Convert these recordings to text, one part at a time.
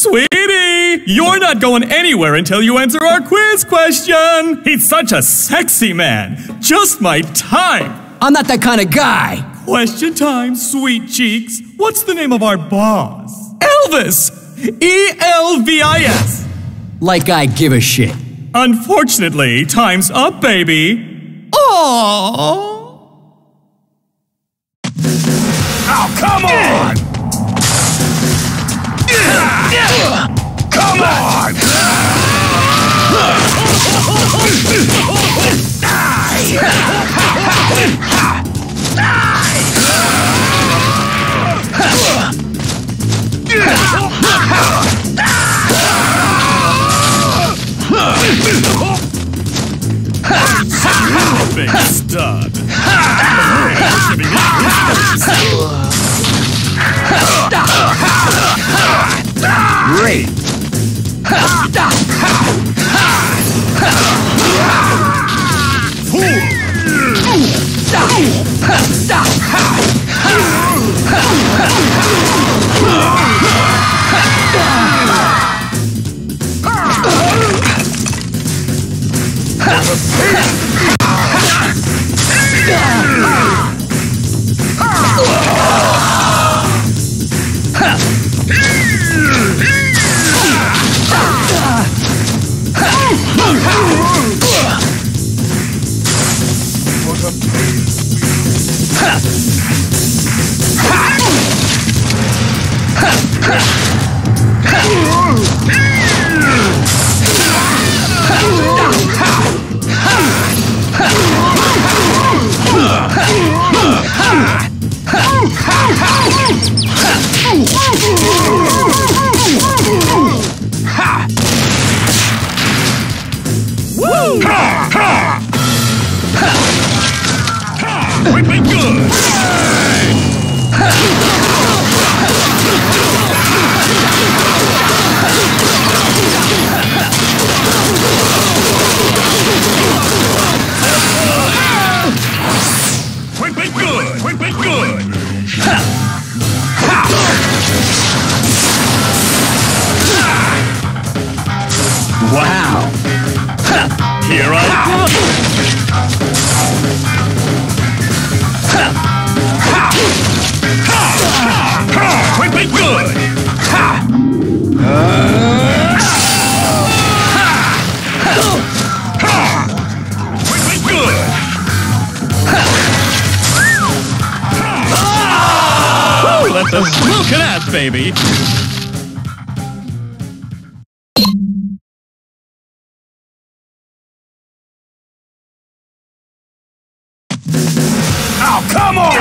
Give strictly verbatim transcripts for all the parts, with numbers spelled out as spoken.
Sweetie, you're not going anywhere until you answer our quiz question. He's such a sexy man. Just my type. I'm not that kind of guy. Question time, sweet cheeks. What's the name of our boss? Elvis. E L V I S. Like I give a shit. Unfortunately, time's up, baby. Aww. Oh, come on! Come on! Big stud. Great. Wow. Here I come. Quick, quick, good. Quick, quick, good. Let the smoke it out, baby. Oh, come on!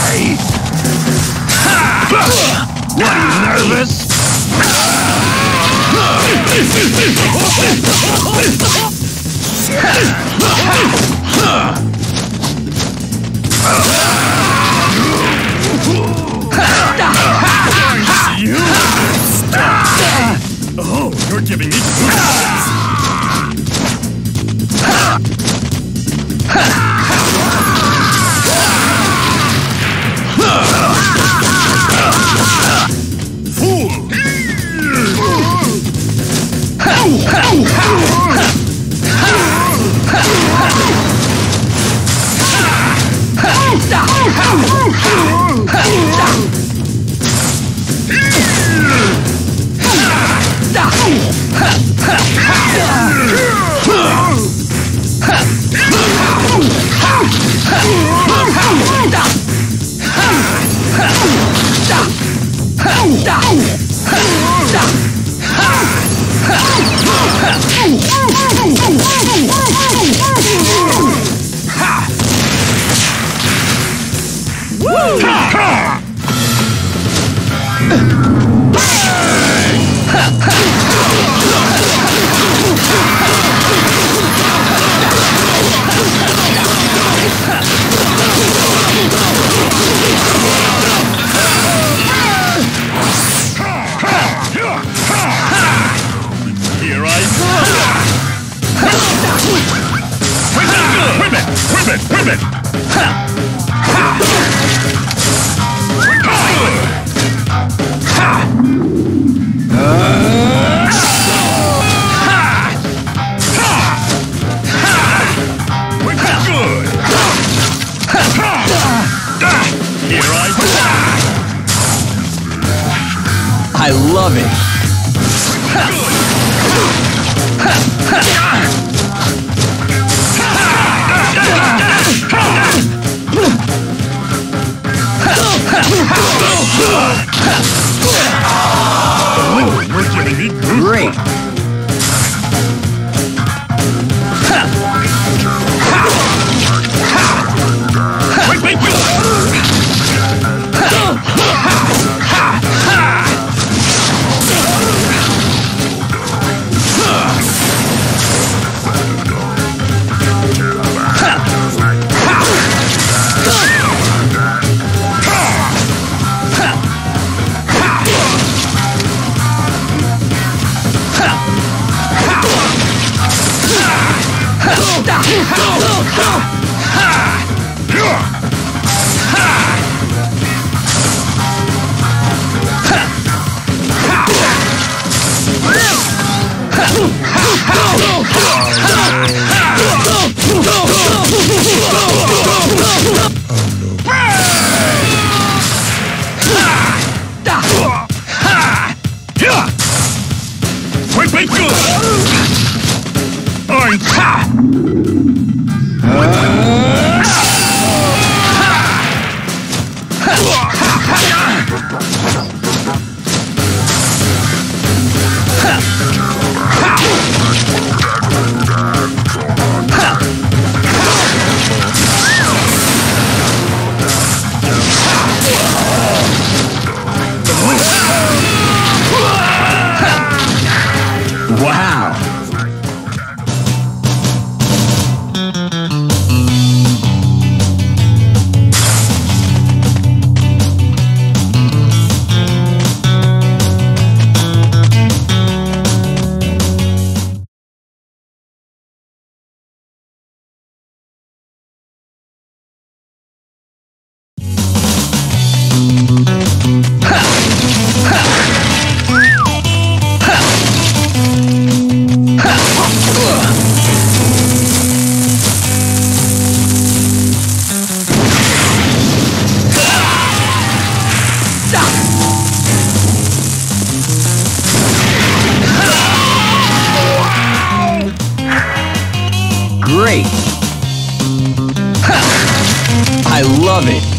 What, are you nervous? You? Stop! Oh, you're giving me goosebumps. Here I come! I I love it. Great. Wait, wait, wait! Wait, wait, go! Orange! Wow. Great. I love it.